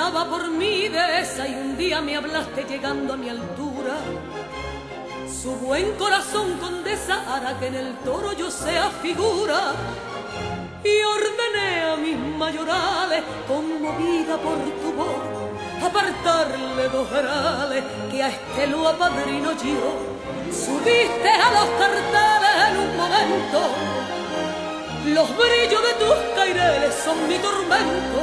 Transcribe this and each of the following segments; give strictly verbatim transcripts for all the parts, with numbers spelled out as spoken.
andaba por mi dehesa y un día me hablaste llegando a mi altura. Su buen corazón, condesa, hará que en el toro yo sea figura. Y ordené a mis mayorales, conmovida por tu voz, apartarle dos jarales, que a este lo apadrino yo. Subiste a los carteles en un momento, los brillos de tus caireles son mi tormento.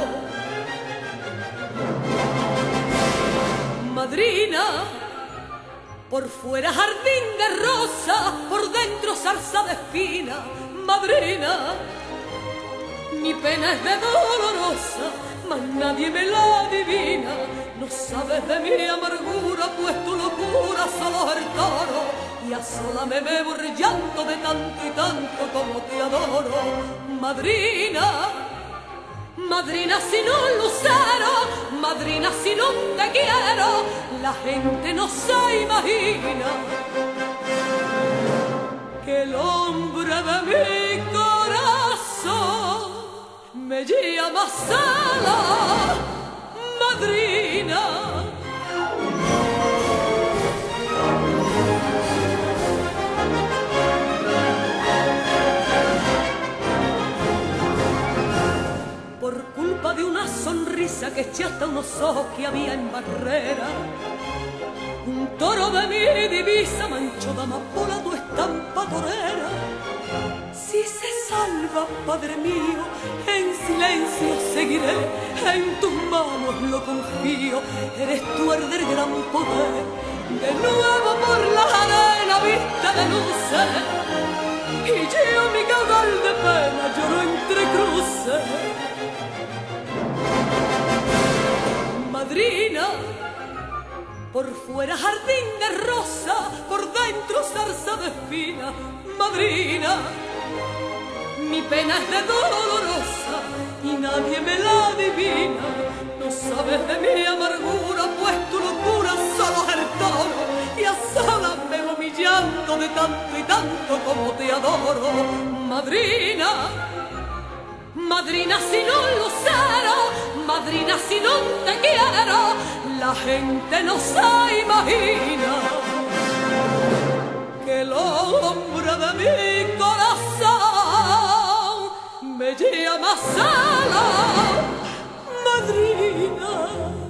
Madrina, por fuera jardín de rosa, por dentro zarza de espina. Madrina, mi pena es de dolorosa, mas nadie me la adivina. No sabes de mi amargura, pues tu locura solo es el toro, y a sola me bebo el llanto de tanto y tanto como te adoro. Madrina, madrina sin un lucero, madrina sin un te quiero, la gente no se imagina que el hombre de mi corazón me llama sola, madrina. Por culpa de una sonrisa que eché hasta unos ojos que había en barrera, un toro de mi divisa manchó de amapola tu estampa torera. Si se salva, Padre mío, en silencio seguiré, en tus manos lo confío, eres tú el del gran poder. De nuevo por la arena vista de luces, y yo mi caudal de pena lloro entre cruces. Madrina, por fuera jardín de rosa, por dentro zarza de espina. Madrina, mi pena es de dolorosa y nadie me la adivina. No sabes de mi amargura, pues tu locura solo es el toro, y a solas me voy humillando de tanto y tanto como te adoro. Madrina, madrina sin un lucero, madrina sin un te quiero, la gente no se imagina que el hombre de mi corazón me llama sola, madrina.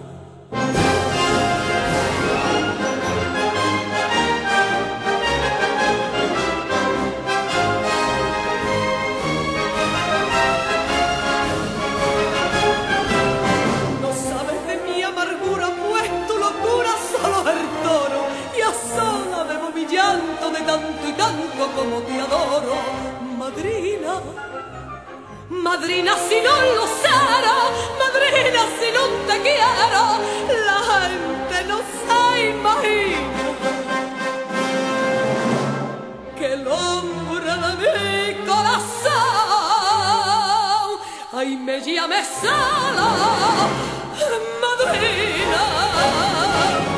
De tanto y tanto como te adoro. Madrina, madrina sin un lucero, madrina sin un te quiero, la gente no se imagina que el hombre de mi corazón, ay, me llame sola, madrina.